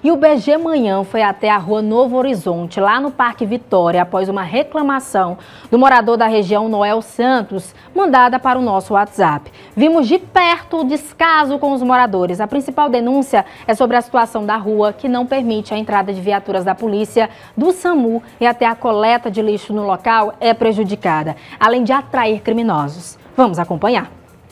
E o BG Manhã foi até a rua Novo Horizonte, lá no Parque Vitória, após uma reclamação do morador da região Noel Santos, mandada para o nosso WhatsApp. Vimos de perto o descaso com os moradores. A principal denúncia é sobre a situação da rua, que não permite a entrada de viaturas da polícia, do SAMU e até a coleta de lixo no local é prejudicada, além de atrair criminosos. Vamos acompanhar.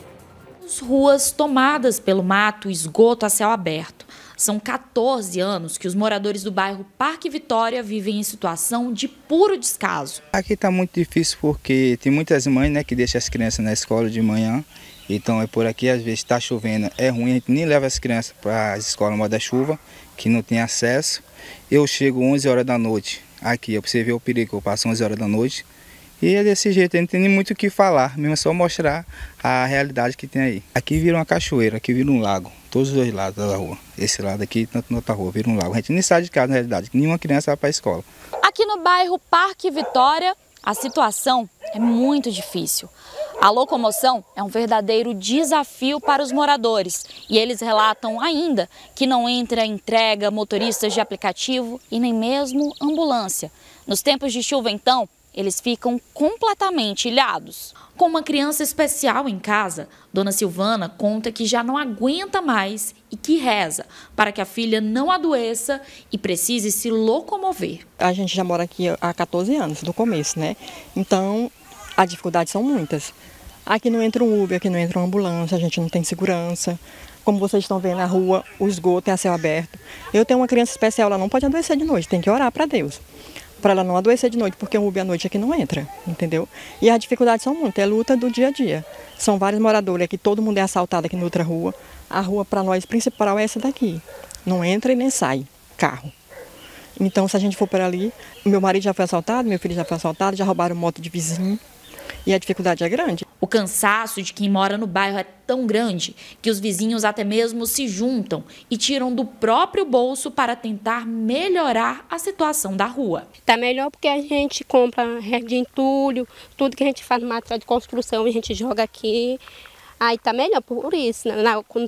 Ruas tomadas pelo mato e esgoto a céu aberto. São 14 anos que os moradores do bairro Parque Vitória vivem em situação de puro descaso. Aqui está muito difícil porque tem muitas mães, que deixam as crianças na escola de manhã. Então é por aqui, às vezes está chovendo, é ruim, a gente nem leva as crianças para as escolas no da chuva, que não tem acesso. Eu chego 11 horas da noite aqui, para você ver o perigo, eu passo 11 horas da noite. E é desse jeito, não tem nem muito o que falar, mesmo é só mostrar a realidade que tem aí. Aqui vira uma cachoeira, aqui vira um lago, todos os dois lados da rua. Esse lado aqui, tanto na outra rua, vira um lago. A gente nem sai de casa, na realidade, nenhuma criança vai para a escola. Aqui no bairro Parque Vitória, a situação é muito difícil. A locomoção é um verdadeiro desafio para os moradores e eles relatam ainda que não entra entrega, motoristas de aplicativo e nem mesmo ambulância. Nos tempos de chuva, então, eles ficam completamente ilhados. Com uma criança especial em casa, Dona Silvana conta que já não aguenta mais e que reza para que a filha não adoeça e precise se locomover. A gente já mora aqui há 14 anos, do começo, né? Então, as dificuldades são muitas. Aqui não entra um Uber, aqui não entra uma ambulância, a gente não tem segurança. Como vocês estão vendo na rua, o esgoto é a céu aberto. Eu tenho uma criança especial, ela não pode adoecer de noite, tem que orar para Deus, para ela não adoecer de noite, porque o Uber à noite aqui não entra, entendeu? E as dificuldades são muitas, é luta do dia a dia. São vários moradores aqui, todo mundo é assaltado aqui na outra rua. A rua para nós principal é essa daqui, não entra e nem sai carro. Então se a gente for por ali, meu marido já foi assaltado, meu filho já foi assaltado, já roubaram moto de vizinho e a dificuldade é grande. O cansaço de quem mora no bairro é tão grande que os vizinhos até mesmo se juntam e tiram do próprio bolso para tentar melhorar a situação da rua. Tá melhor porque a gente compra resto de entulho, tudo que a gente faz no material de construção a gente joga aqui. Aí tá melhor por isso, né?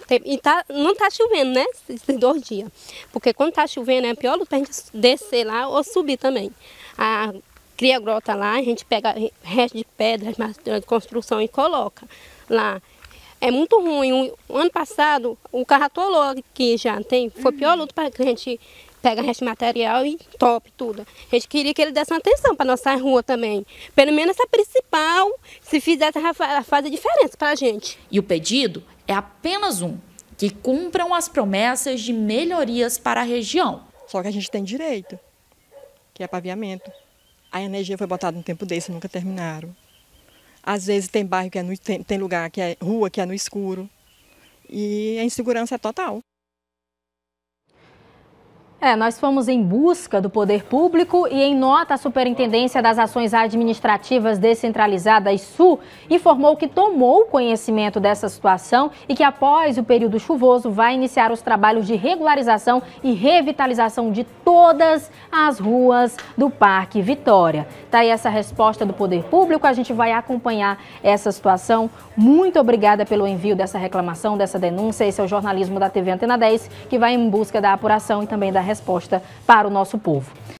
Não tá chovendo, né? Esses 2 dias. Porque quando tá chovendo é pior pra gente descer lá ou subir também. Cria grota lá, a gente pega resto de pedras, material de construção e coloca lá. É muito ruim. O ano passado, o carro atolou aqui já tem. Foi pior luta para que a gente pega resto de material e tope tudo. A gente queria que ele desse uma atenção para nossa rua também. Pelo menos essa principal, se fizesse, faz a diferença para a gente. E o pedido é apenas um, que cumpram as promessas de melhorias para a região. Só que a gente tem direito, que é paviamento. A energia foi botada num tempo desse, nunca terminaram. Às vezes tem bairro que tem lugar que é rua que é no escuro. E a insegurança é total. Nós fomos em busca do poder público e em nota a Superintendência das Ações Administrativas Descentralizadas Sul informou que tomou conhecimento dessa situação e que após o período chuvoso vai iniciar os trabalhos de regularização e revitalização de todas as ruas do Parque Vitória. Tá aí essa resposta do poder público, a gente vai acompanhar essa situação. Muito obrigada pelo envio dessa reclamação, dessa denúncia. Esse é o jornalismo da TV Antena 10 que vai em busca da apuração e também da resposta para o nosso povo.